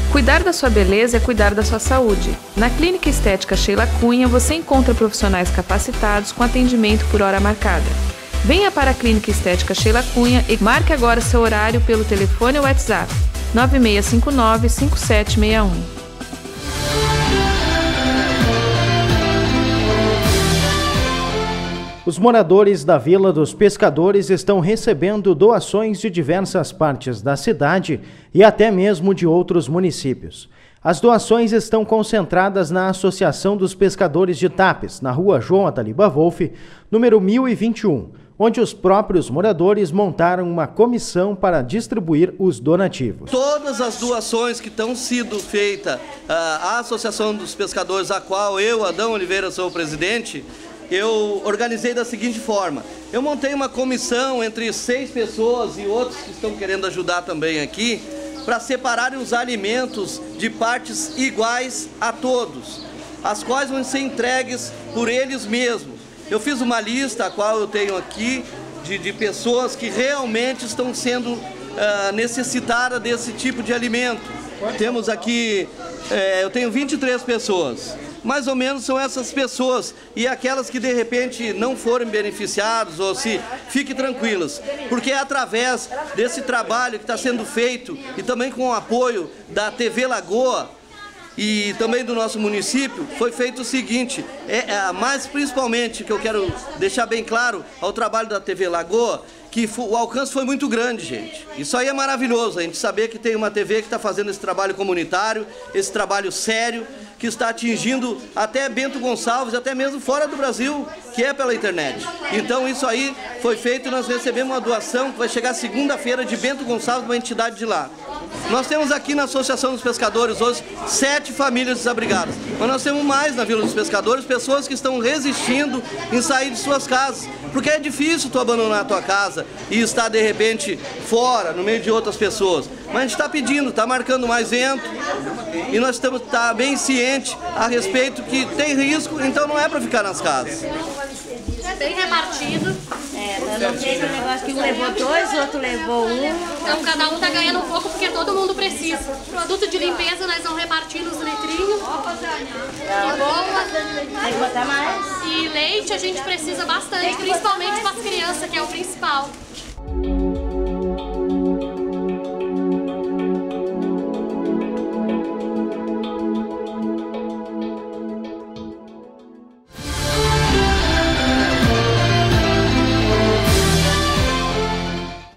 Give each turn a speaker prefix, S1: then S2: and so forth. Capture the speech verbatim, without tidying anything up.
S1: Cuidar da sua beleza é cuidar da sua saúde. Na Clínica Estética Sheila Cunha, você encontra profissionais capacitados com atendimento por hora marcada. Venha para a Clínica Estética Sheila Cunha e marque agora seu horário pelo telefone ou WhatsApp nove seis cinco nove, cinco sete seis um.
S2: Os moradores da Vila dos Pescadores estão recebendo doações de diversas partes da cidade e até mesmo de outros municípios. As doações estão concentradas na Associação dos Pescadores de Tapes, na rua João Ataliba Wolff, número mil e vinte e um, onde os próprios moradores montaram uma comissão para distribuir os donativos.
S3: Todas as doações que estão sendo feitas à Associação dos Pescadores, a qual eu, Adão Oliveira, sou o presidente, eu organizei da seguinte forma: eu montei uma comissão entre seis pessoas e outros que estão querendo ajudar também aqui, para separarem os alimentos de partes iguais a todos, as quais vão ser entregues por eles mesmos. Eu fiz uma lista, a qual eu tenho aqui, de, de pessoas que realmente estão sendo uh, necessitadas desse tipo de alimento. Temos aqui, eh, eu tenho vinte e três pessoas. Mais ou menos são essas pessoas, e aquelas que de repente não forem beneficiados, ou se fiquem tranquilas, porque é através desse trabalho que está sendo feito e também com o apoio da T V Lagoa e também do nosso município, foi feito o seguinte, é, é, mas principalmente que eu quero deixar bem claro ao trabalho da T V Lagoa, que o alcance foi muito grande, gente. Isso aí é maravilhoso, a gente saber que tem uma T V que está fazendo esse trabalho comunitário, esse trabalho sério, que está atingindo até Bento Gonçalves, até mesmo fora do Brasil, que é pela internet. Então isso aí foi feito e nós recebemos uma doação que vai chegar segunda-feira de Bento Gonçalves, uma entidade de lá. Nós temos aqui na Associação dos Pescadores hoje sete famílias desabrigadas, mas nós temos mais na Vila dos Pescadores, pessoas que estão resistindo em sair de suas casas, porque é difícil tu abandonar a tua casa e estar de repente fora, no meio de outras pessoas. Mas a gente está pedindo, está marcando mais vento e nós estamos tá bem cientes a respeito que tem risco, então não é para ficar nas casas.
S4: Bem repartido.
S5: É, eu não sei que o negócio que um levou dois, o outro levou um.
S4: Então cada um está ganhando um pouco porque todo mundo precisa. Produto de limpeza nós vamos repartir nos litrinhos. E boa.
S5: Tem que botar mais.
S4: E leite a gente precisa bastante, principalmente para as crianças, que é o principal.